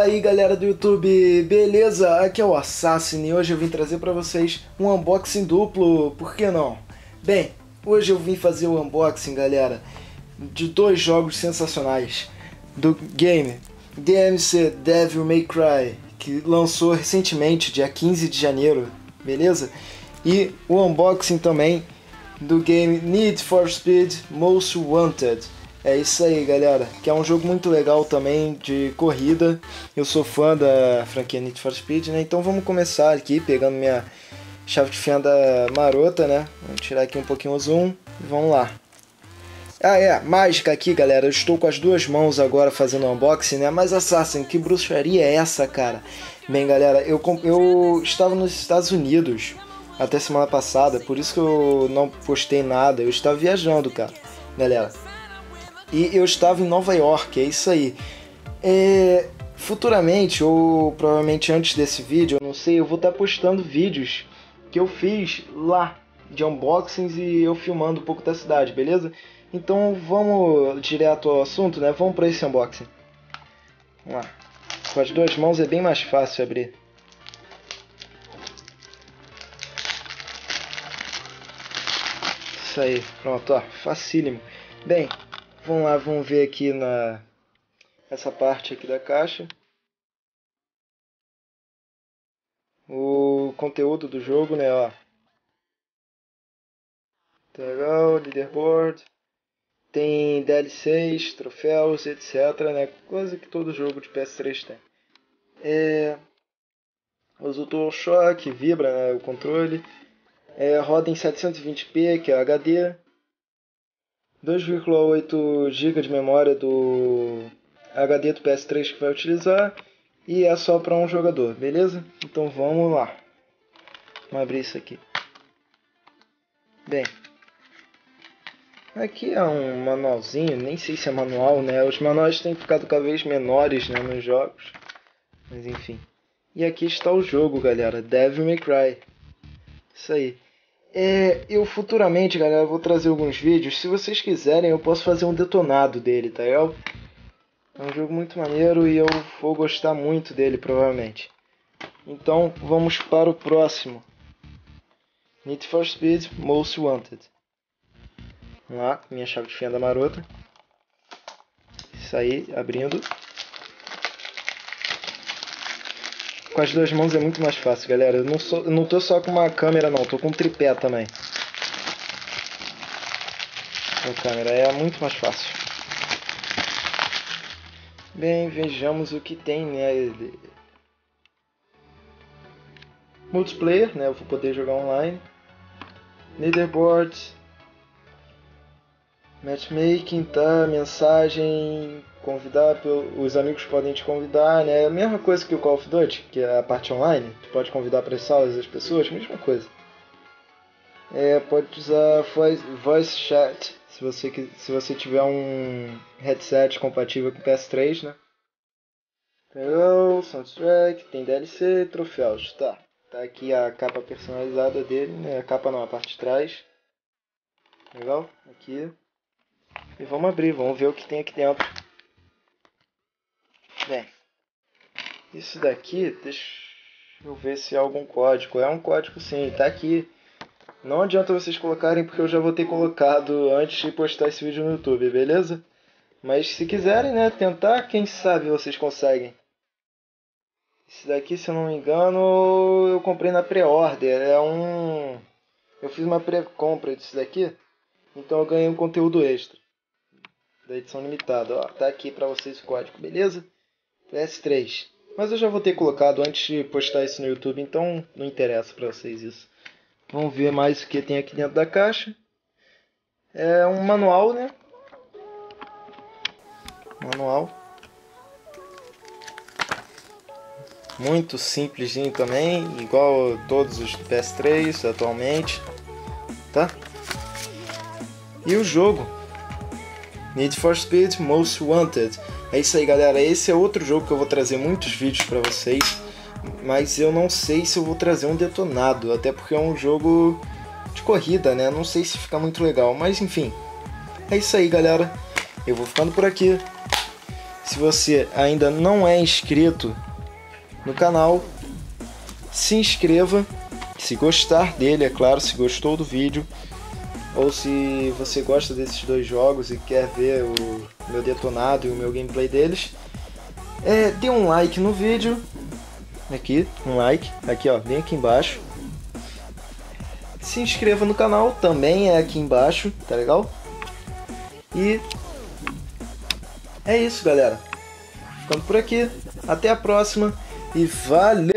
aí galera do YouTube, beleza? Aqui é o Assassin e hoje eu vim trazer pra vocês um unboxing duplo, por que não? Bem, hoje eu vim fazer o unboxing, galera, de dois jogos sensacionais do game DMC Devil May Cry, que lançou recentemente, dia 15 de janeiro, beleza? E o unboxing também do game Need for Speed Most Wanted. É isso aí, galera, que é um jogo muito legal também de corrida. Eu sou fã da franquia Need for Speed, né? Então vamos começar aqui pegando minha chave de fenda marota, né? Vamos tirar aqui um pouquinho o zoom e vamos lá. Mágica aqui, galera. Eu estou com as duas mãos agora fazendo o unboxing, né? Mas Assassin, que bruxaria é essa, cara? Bem, galera, eu estava nos Estados Unidos até semana passada, por isso que eu não postei nada. Eu estava viajando, cara, galera. E eu estava em Nova York, é isso aí. Futuramente, ou provavelmente antes desse vídeo, eu não sei, eu vou estar postando vídeos que eu fiz lá, de unboxings e eu filmando um pouco da cidade, beleza? Então vamos direto ao assunto, né? Vamos para esse unboxing. Vamos lá. Com as duas mãos é bem mais fácil abrir. Isso aí, pronto, ó, facílimo. Bem, vamos lá, vamos ver aqui essa parte aqui da caixa. O conteúdo do jogo, né, ó. Legal, leaderboard. Tem DLCs, troféus, etc, né, coisa que todo jogo de PS3 tem. Usa o DualShock, vibra, né, o controle. Roda em 720p, que é HD. 2,8 GB de memória do HD do PS3 que vai utilizar. E é só para um jogador, beleza? Então vamos lá. Vamos abrir isso aqui. Bem, aqui é um manualzinho, nem sei se é manual, né? Os manuais têm ficado cada vez menores, né, nos jogos. Mas enfim. E aqui está o jogo, galera. Devil May Cry. Isso aí. Eu futuramente, galera, vou trazer alguns vídeos. Se vocês quiserem, eu posso fazer um detonado dele, tá legal? É um jogo muito maneiro e eu vou gostar muito dele, provavelmente. Então, vamos para o próximo. Need for Speed Most Wanted. Vamos lá, minha chave de fenda marota. Isso aí, abrindo. Com as duas mãos é muito mais fácil, galera. Eu não tô só com uma câmera, não. Tô com um tripé também. A câmera é muito mais fácil. Bem, vejamos o que tem, né? Multiplayer, né? Eu vou poder jogar online. Leaderboard. Matchmaking, tá? Mensagem. Convidar, os amigos podem te convidar, né? A mesma coisa que o Call of Duty, que é a parte online. Tu pode convidar para as salas as pessoas, mesma coisa. Pode usar voice chat, se você tiver um headset compatível com o PS3, né? Legal, soundtrack, tem DLC, troféus, tá. Tá aqui a capa personalizada dele, né? A capa não, a parte de trás. Legal, aqui. E vamos abrir, vamos ver o que tem aqui dentro. Bem, isso daqui, deixa eu ver se é algum código. É um código sim, tá aqui. Não adianta vocês colocarem porque eu já vou ter colocado antes de postar esse vídeo no YouTube, beleza? Mas se quiserem, né, tentar, quem sabe vocês conseguem. Esse daqui, se eu não me engano, eu comprei na pré-order. Eu fiz uma pré-compra disso daqui, então eu ganhei um conteúdo extra da edição limitada. Ó, tá aqui pra vocês o código, beleza? PS3. Mas eu já vou ter colocado antes de postar isso no YouTube, então não interessa pra vocês isso. Vamos ver mais o que tem aqui dentro da caixa. É um manual, né? Manual. Muito simplesinho também, igual todos os PS3 atualmente, tá? E o jogo Need for Speed Most Wanted. É isso aí, galera. Esse é outro jogo que eu vou trazer muitos vídeos pra vocês, mas eu não sei se eu vou trazer um detonado, até porque é um jogo de corrida, né? Não sei se fica muito legal, mas enfim. É isso aí, galera. Eu vou ficando por aqui. Se você ainda não é inscrito no canal, se inscreva. Se gostar dele, é claro, se gostou do vídeo, ou se você gosta desses dois jogos e quer ver o meu detonado e o meu gameplay deles, dê um like no vídeo. Aqui, um like, aqui ó, bem aqui embaixo. Se inscreva no canal, também é aqui embaixo, tá legal? E é isso, galera. Ficando por aqui, até a próxima e valeu!